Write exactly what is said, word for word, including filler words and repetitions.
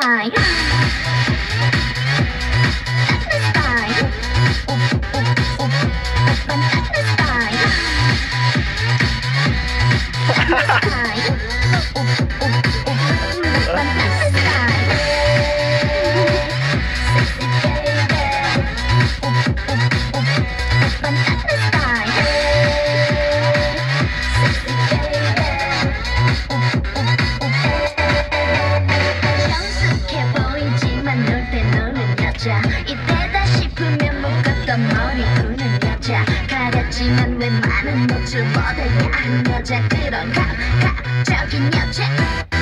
스타일 딴 스타일 오오오오 오빤 딴 스타일 스타일 오오오오 오빤 딴 스타일 섹시 베이베 오오오오 오빤 딴 스타일 섹시 베이베 성숙해 보이지만 놀 때 노는 여자 이때다 싶으면 묶었던 머리 푸는 여자 가렸지만 왜 많은 노출보다 야한 여자 그런 감각적인 여자